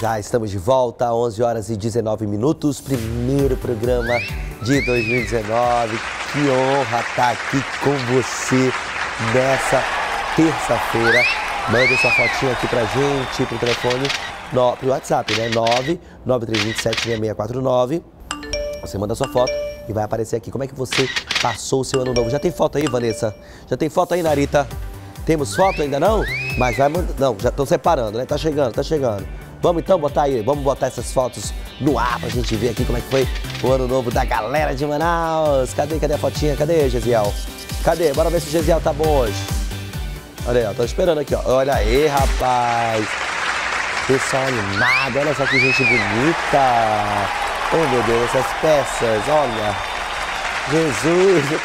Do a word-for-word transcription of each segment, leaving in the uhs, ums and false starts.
Já estamos de volta, onze horas e dezenove minutos, primeiro programa de dois mil e dezenove. Que honra estar aqui com você nessa terça-feira. Mande sua fotinha aqui pra gente, pro telefone, no, pro WhatsApp, né? nove nove três dois sete seis seis quatro nove. Você manda sua foto e vai aparecer aqui. Como é que você passou o seu ano novo? Já tem foto aí, Vanessa? Já tem foto aí, Narita? Temos foto ainda não? Mas vai mandar. Não, já estão separando, né? Tá chegando, tá chegando. Vamos então botar aí, vamos botar essas fotos no ar pra gente ver aqui como é que foi o ano novo da galera de Manaus. Cadê, cadê a fotinha? Cadê, Gesiel? Cadê? Bora ver se o Gesiel tá bom hoje. Olha aí, ó, tô esperando aqui, ó. Olha aí, rapaz. Pessoal animado, olha só que gente bonita. Oh, meu Deus, essas peças, olha. Jesus.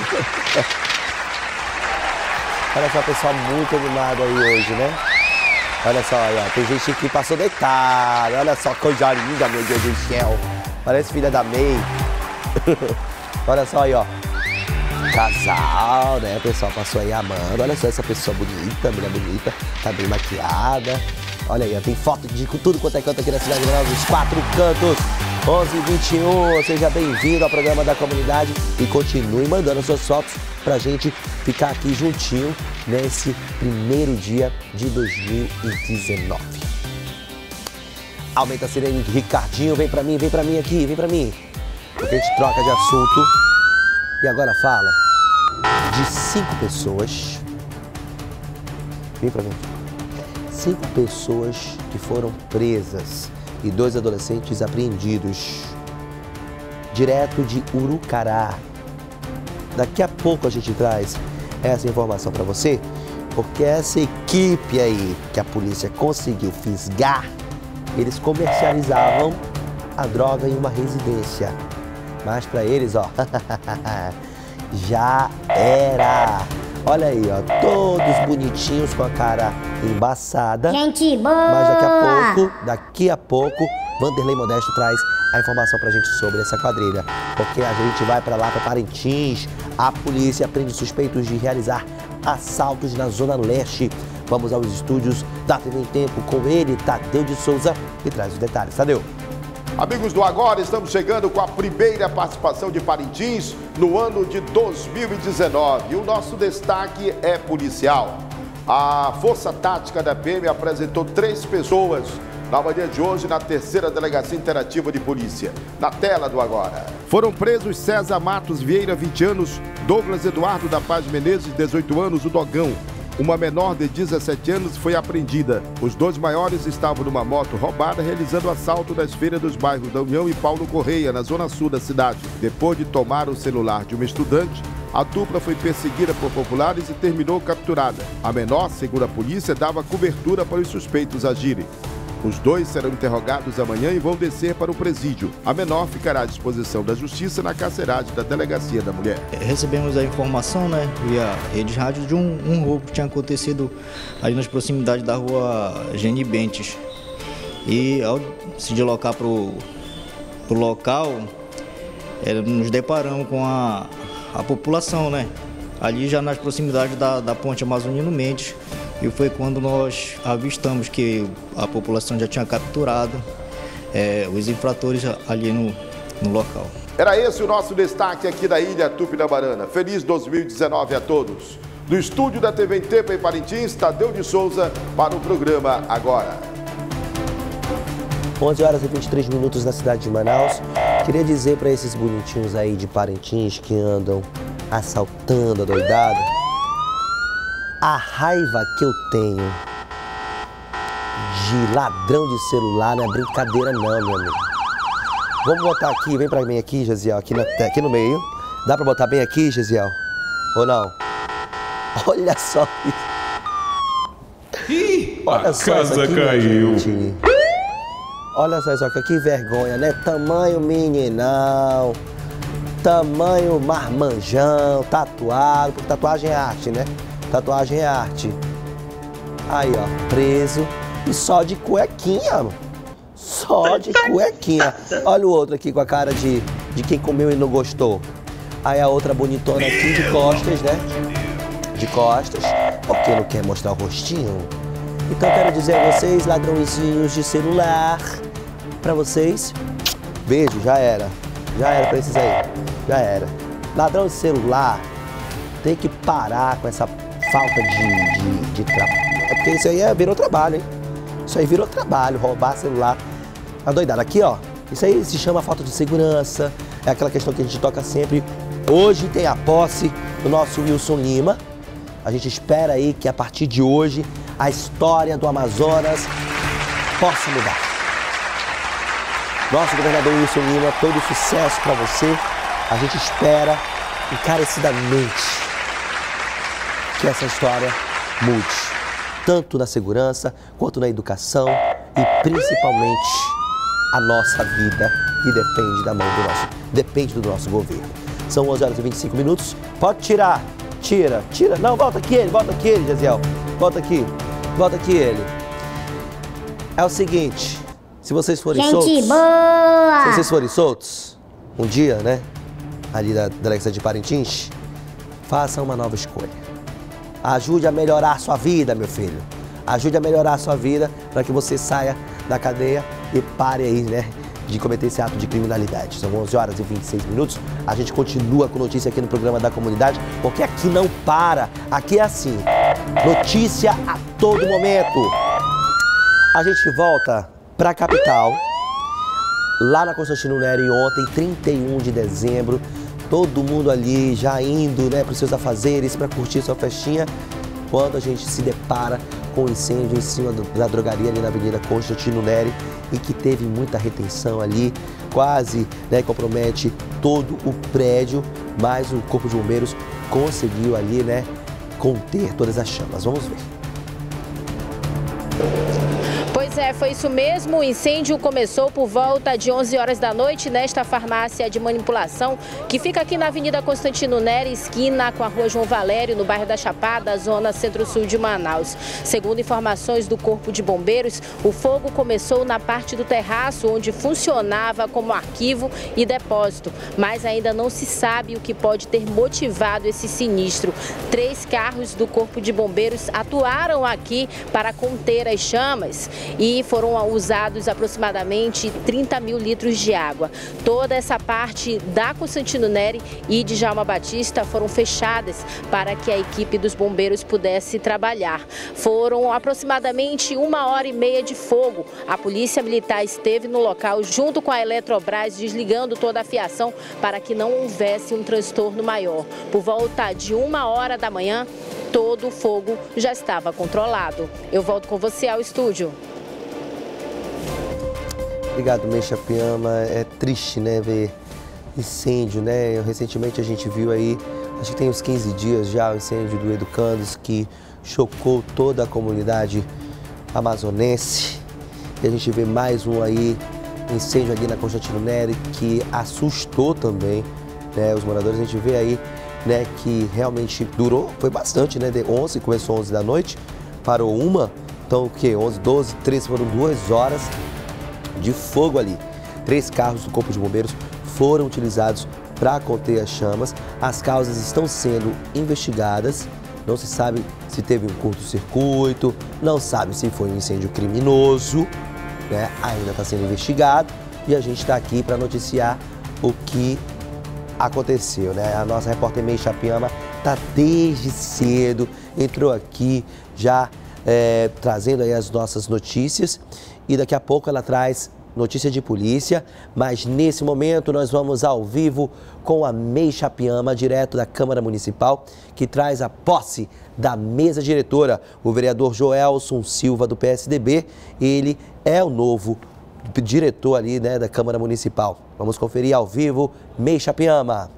Olha só, pessoal muito animado aí hoje, né? Olha só, aí, ó, tem gente que passou deitado. Olha só, coisa linda, meu Deus do céu. Parece filha da May. Olha só aí, ó. Casal, né? O pessoal passou aí amando. Olha só essa pessoa bonita, mulher bonita. Tá bem maquiada. Olha aí, ó, tem foto de tudo quanto é canto aqui na cidade de Manaus, os quatro cantos. onze e vinte e um, seja bem-vindo ao programa da comunidade e continue mandando suas fotos pra gente ficar aqui juntinho nesse primeiro dia de dois mil e dezenove. Aumenta a sirene, Ricardinho, vem pra mim, vem pra mim aqui, vem pra mim. Porque a gente troca de assunto. E agora fala de cinco pessoas. Vem pra mim. Cinco pessoas que foram presas e dois adolescentes apreendidos, direto de Urucará. Daqui a pouco a gente traz essa informação para você, porque essa equipe aí que a polícia conseguiu fisgar, eles comercializavam a droga em uma residência. Mas para eles, ó, já era. Olha aí, ó, todos bonitinhos com a cara embaçada. Gente boa! Mas daqui a pouco, daqui a pouco, Vanderlei Modesto traz a informação pra gente sobre essa quadrilha. Porque a gente vai pra lá, pra Parintins. A polícia prende suspeitos de realizar assaltos na Zona Leste. Vamos aos estúdios da T V em Tempo com ele, Tadeu de Souza, que traz os detalhes. Tadeu. Amigos do Agora, estamos chegando com a primeira participação de Parintins no ano de dois mil e dezenove. E o nosso destaque é policial. A Força Tática da P M apresentou três pessoas na manhã de hoje na terceira Delegacia Interativa de Polícia. Na tela do Agora. Foram presos César Matos Vieira, vinte anos, Douglas Eduardo da Paz Menezes, dezoito anos, o Dogão. Uma menor de dezessete anos foi apreendida. Os dois maiores estavam numa moto roubada realizando assalto nas feiras dos bairros da União e Paulo Correia, na zona sul da cidade. Depois de tomar o celular de uma estudante, a dupla foi perseguida por populares e terminou capturada. A menor, segundo a polícia, dava cobertura para os suspeitos agirem. Os dois serão interrogados amanhã e vão descer para o presídio. A menor ficará à disposição da justiça na carceragem da Delegacia da Mulher. Recebemos a informação, né, via rede de rádio, de um, um roubo que tinha acontecido ali nas proximidades da rua Geni Bentes. E ao se deslocar para o local, é, nos deparamos com a, a população, né, ali já nas proximidades da, da ponte Amazonino Mendes. E foi quando nós avistamos que a população já tinha capturado é, os infratores ali no, no local. Era esse o nosso destaque aqui da Ilha Tupinabarana. Feliz dois mil e dezenove a todos. Do estúdio da T V em Tempo em Parintins, Tadeu de Souza para o programa Agora. onze horas e vinte e três minutos na cidade de Manaus. Queria dizer para esses bonitinhos aí de Parintins que andam assaltando a doidada, a raiva que eu tenho de ladrão de celular não é brincadeira não, meu amigo. Vamos botar aqui, vem pra mim aqui, Gesiel, aqui, na, aqui no meio. Dá pra botar bem aqui, Gesiel? Ou não? Olha só isso. Ih, olha a só casa aqui, caiu. Gente. Olha só isso aqui, que vergonha, né? Tamanho meninão, tamanho marmanjão, tatuado, porque tatuagem é arte, né? Tatuagem é arte. Aí, ó, preso e só de cuequinha, só de cuequinha. Olha o outro aqui com a cara de, de quem comeu e não gostou. Aí a outra bonitona aqui de costas, né? De costas, porque não quer mostrar o rostinho. Então quero dizer a vocês, ladrõezinhos de celular, pra vocês. Beijo, já era. Já era pra esses aí. Já era. Ladrão de celular tem que parar com essa falta de, de, de trabalho. É porque isso aí é, virou trabalho, hein? Isso aí virou trabalho, roubar celular. Tá doidado? Aqui, ó. Isso aí se chama falta de segurança. É aquela questão que a gente toca sempre. Hoje tem a posse do nosso Wilson Lima. A gente espera aí que a partir de hoje a história do Amazonas possa mudar. Nosso governador Wilson Lima, todo sucesso para você. A gente espera encarecidamente que essa história mude, tanto na segurança quanto na educação e principalmente a nossa vida, que depende da mão do nosso, depende do nosso governo. São onze horas e vinte e cinco minutos. Pode tirar, tira, tira. Não, volta aqui ele, volta aqui ele, Gesiel. Volta aqui, volta aqui ele. É o seguinte, se vocês forem Gente soltos, boa! se vocês forem soltos, um dia, né, ali da delegacia de Parintins, façam uma nova escolha. Ajude a melhorar a sua vida, meu filho. Ajude a melhorar a sua vida para que você saia da cadeia e pare aí, né, de cometer esse ato de criminalidade. São onze horas e vinte e seis minutos. A gente continua com notícia aqui no programa da comunidade, porque aqui não para. Aqui é assim, notícia a todo momento. A gente volta para a capital, lá na Constantino Neri ontem, trinta e um de dezembro. Todo mundo ali já indo, né, para os seus afazeres, para curtir sua festinha, quando a gente se depara com um incêndio em cima do, da drogaria ali na Avenida Constantino Neri e que teve muita retenção ali, quase, né, compromete todo o prédio, mas o Corpo de Bombeiros conseguiu ali, né, conter todas as chamas. Vamos ver. Pois é, foi isso mesmo. O incêndio começou por volta de onze horas da noite nesta farmácia de manipulação que fica aqui na Avenida Constantino Neri, esquina com a Rua João Valério, no bairro da Chapada, zona centro-sul de Manaus. Segundo informações do Corpo de Bombeiros, o fogo começou na parte do terraço, onde funcionava como arquivo e depósito, mas ainda não se sabe o que pode ter motivado esse sinistro. Três carros do Corpo de Bombeiros atuaram aqui para conter as chamas e foram usados aproximadamente trinta mil litros de água. Toda essa parte da Constantino Neri e de Djalma Batista foram fechadas para que a equipe dos bombeiros pudesse trabalhar. Foram aproximadamente uma hora e meia de fogo. A Polícia Militar esteve no local junto com a Eletrobras, desligando toda a fiação para que não houvesse um transtorno maior. Por volta de uma hora da manhã, todo o fogo já estava controlado. Eu volto com você ao estúdio. Obrigado, Meixa Piama. É triste, né, ver incêndio, né? Recentemente a gente viu aí, acho que tem uns quinze dias já, o incêndio do Educandos, que chocou toda a comunidade amazonense. E a gente vê mais um aí, incêndio ali na Constantino Neri, que assustou também, né, os moradores. A gente vê aí, né, que realmente durou, foi bastante, né, de onze, começou onze da noite, parou uma, então o quê? onze, doze, treze, foram duas horas de fogo ali. Três carros do Corpo de Bombeiros foram utilizados para conter as chamas. As causas estão sendo investigadas. Não se sabe se teve um curto-circuito, não sabe se foi um incêndio criminoso, né? Ainda está sendo investigado e a gente está aqui para noticiar o que aconteceu, né? A nossa repórter Meixa Piama está desde cedo, entrou aqui já é, trazendo aí as nossas notícias. E daqui a pouco ela traz notícia de polícia, mas nesse momento nós vamos ao vivo com a Meixa Piama, direto da Câmara Municipal, que traz a posse da mesa diretora, o vereador Joelson Silva, do P S D B. Ele é o novo diretor ali, né, da Câmara Municipal. Vamos conferir ao vivo, Meixa Piama.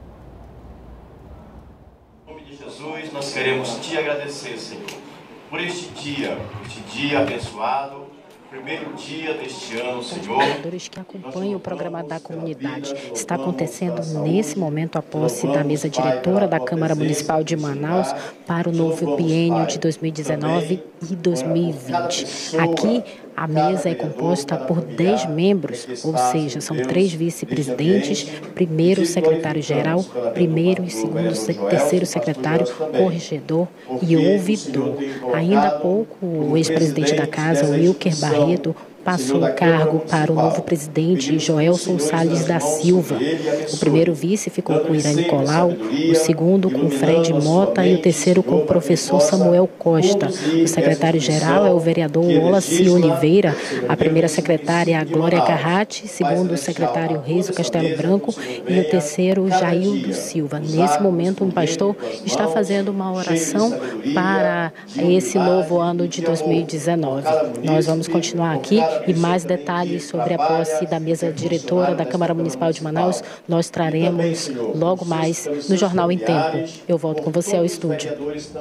Em nome de Jesus, nós queremos te agradecer, Senhor, por este dia, este dia abençoado, primeiro dia deste ano, Senhor. Moradores que acompanham o programa da comunidade. Está acontecendo nesse momento a posse da mesa diretora da Câmara Municipal de Manaus para o novo biênio de dois mil e dezenove e dois mil e vinte. Aqui a mesa é composta por dez membros, ou seja, são três vice-presidentes, primeiro secretário-geral, primeiro e segundo, terceiro secretário, corregedor e ouvidor. Ainda há pouco, o ex-presidente da casa, Wilker Barreto, passou o cargo para o novo presidente Joelson Salles da Silva. O primeiro vice ficou com Ira Nicolau, o segundo com Fred Mota e o terceiro com o professor Samuel Costa. O secretário-geral é o vereador Wallace Oliveira, a primeira secretária é a Glória Carrati, segundo o secretário Riso Castelo Branco e o terceiro Jaildo Silva. Nesse momento, um pastor está fazendo uma oração para esse novo ano de dois mil e dezenove. Nós vamos continuar aqui e mais detalhes sobre a posse da mesa diretora da Câmara Municipal de Manaus nós traremos logo mais no Jornal em Tempo. Eu volto com você ao estúdio.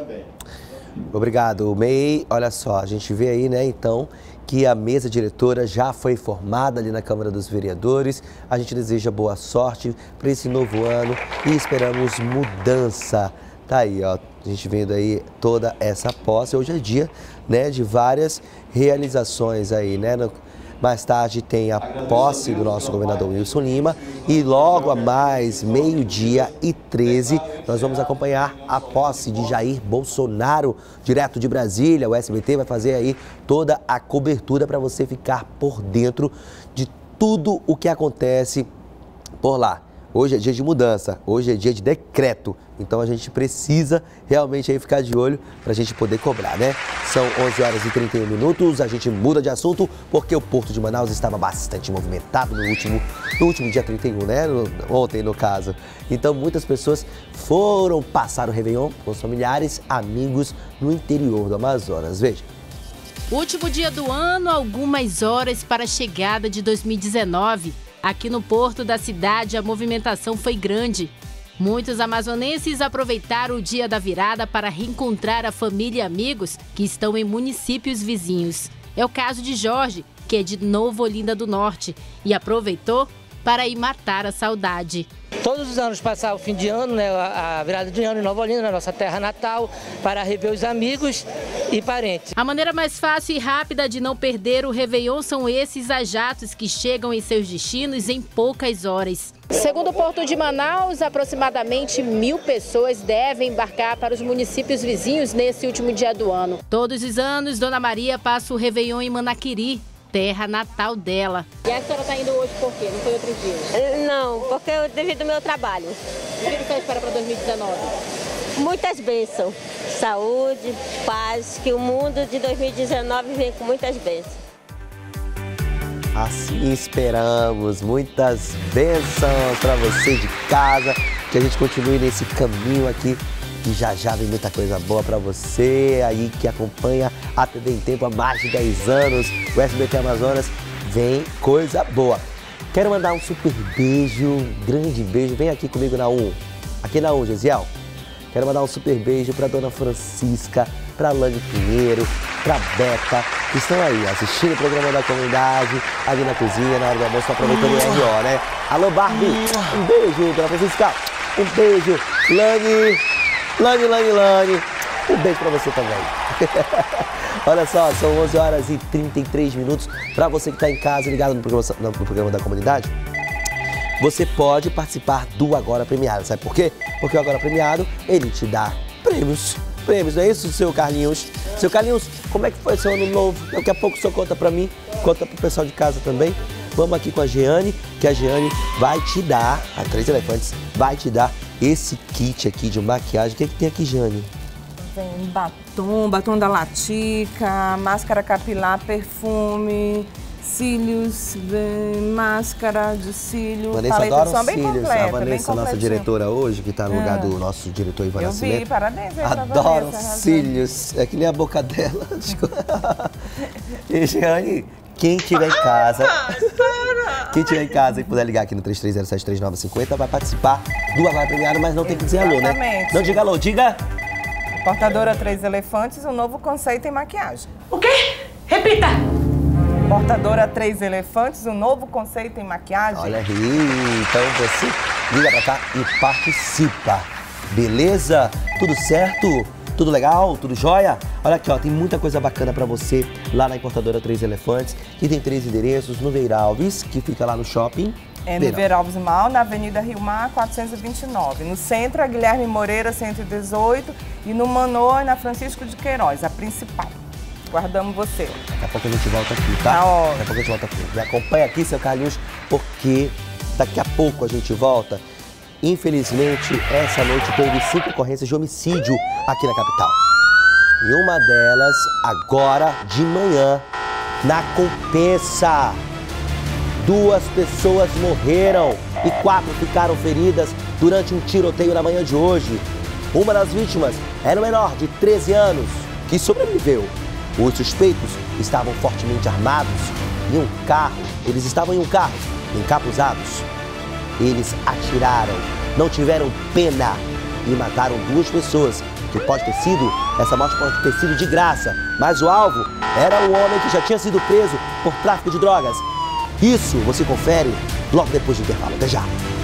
Obrigado, May. Olha só, a gente vê aí, né, então, que a mesa diretora já foi formada ali na Câmara dos Vereadores. A gente deseja boa sorte para esse novo ano e esperamos mudança. Tá aí, ó, a gente vendo aí toda essa posse. Hoje é dia, né, de várias realizações aí, né? No, mais tarde tem a posse do nosso governador Wilson Lima e logo a mais, meio-dia e treze, nós vamos acompanhar a posse de Jair Bolsonaro, direto de Brasília. O S B T vai fazer aí toda a cobertura para você ficar por dentro de tudo o que acontece por lá. Hoje é dia de mudança, hoje é dia de decreto, então a gente precisa realmente aí ficar de olho para a gente poder cobrar, né? São onze horas e trinta e um minutos, a gente muda de assunto porque o Porto de Manaus estava bastante movimentado no último, no último dia trinta e um, né? No, ontem, no caso. Então muitas pessoas foram passar o Réveillon com os familiares, amigos no interior do Amazonas. Veja. Último dia do ano, algumas horas para a chegada de dois mil e dezenove. Aqui no porto da cidade, a movimentação foi grande. Muitos amazonenses aproveitaram o dia da virada para reencontrar a família e amigos que estão em municípios vizinhos. É o caso de Jorge, que é de Nova Olinda do Norte, e aproveitou para ir matar a saudade. Todos os anos passar o fim de ano, né, a virada de ano em Nova Olinda, na nossa terra natal, para rever os amigos e parentes. A maneira mais fácil e rápida de não perder o Réveillon são esses jatos que chegam em seus destinos em poucas horas. Segundo o Porto de Manaus, aproximadamente mil pessoas devem embarcar para os municípios vizinhos nesse último dia do ano. Todos os anos, Dona Maria passa o Réveillon em Manaquiri, terra natal dela. E a senhora está indo hoje por quê? Não foi outro dia? Não, porque eu devido ao meu trabalho. O que você espera para dois mil e dezenove? Muitas bênçãos, saúde, paz, que o mundo de dois mil e dezenove vem com muitas bênçãos. Assim esperamos, muitas bênçãos para você de casa, que a gente continue nesse caminho aqui. E já já vem muita coisa boa para você aí que acompanha a T V em Tempo há mais de dez anos. O S B T Amazonas, vem coisa boa. Quero mandar um super beijo, grande beijo. Vem aqui comigo na um. Aqui na um, Gesiel. Quero mandar um super beijo para Dona Francisca, para Lani Pinheiro, para Beca, que estão aí assistindo o programa da comunidade, ali na cozinha, na hora do almoço, aproveitando o R O, né? Alô, Barbie, um beijo, Dona Francisca. Um beijo, Lani. Lani, Lani, Lani, um beijo pra você também. Olha só, são onze horas e trinta e três minutos. Pra você que tá em casa, ligado no programa, no programa da comunidade, você pode participar do Agora Premiado. Sabe por quê? Porque o Agora Premiado, ele te dá prêmios. Prêmios, não é isso, seu Carlinhos? Seu Carlinhos, como é que foi seu ano novo? Daqui a pouco o senhor conta pra mim, conta pro pessoal de casa também. Vamos aqui com a Jeane, que a Jeane vai te dar, a Três Elefantes, vai te dar esse kit aqui de maquiagem. O que é que tem aqui, Jeane? Tem batom, batom da Latica, máscara capilar, perfume, cílios, máscara de cílio. Vanessa adora os cílios. Completa, a Vanessa, nossa diretora hoje, que está no lugar do nosso diretor Ivan Eu Nascimento. vi, parabéns. Adoro os cílios. É que nem a boca dela. E, Jeane, quem tiver em casa, quem tiver em casa e puder ligar aqui no três três zero sete três nove cinco zero vai participar do Agora Premiado, mas não tem que dizer alô, né? Não diga alô, diga! Portadora Três Elefantes, um novo conceito em maquiagem. O quê? Repita! Portadora Três Elefantes, um novo conceito em maquiagem. Olha aí, então você liga pra cá e participa. Beleza? Tudo certo? Tudo legal? Tudo jóia? Olha aqui, ó, tem muita coisa bacana pra você lá na Importadora Três Elefantes, que tem três endereços, no Veiralves, que fica lá no shopping. É no Veiralves Mal, na Avenida Rio Mar, quatrocentos e vinte e nove. No centro, a Guilherme Moreira, cento e dezoito. E no Manoa, na Francisco de Queiroz, a principal. Guardamos você. Daqui a pouco a gente volta aqui, tá? Tá ótimo. Daqui a pouco a gente volta aqui. Me acompanha aqui, seu Carlinhos, porque daqui a pouco a gente volta. Infelizmente, essa noite teve cinco ocorrências de homicídio aqui na capital. E uma delas, agora de manhã, na Compensa. Duas pessoas morreram e quatro ficaram feridas durante um tiroteio na manhã de hoje. Uma das vítimas era um menor de treze anos que sobreviveu. Os suspeitos estavam fortemente armados em um carro. Eles estavam em um carro, encapuzados. Eles atiraram, não tiveram pena e mataram duas pessoas. Que pode ter sido, essa morte pode ter sido de graça, mas o alvo era um homem que já tinha sido preso por tráfico de drogas. Isso você confere logo depois do intervalo. Até já!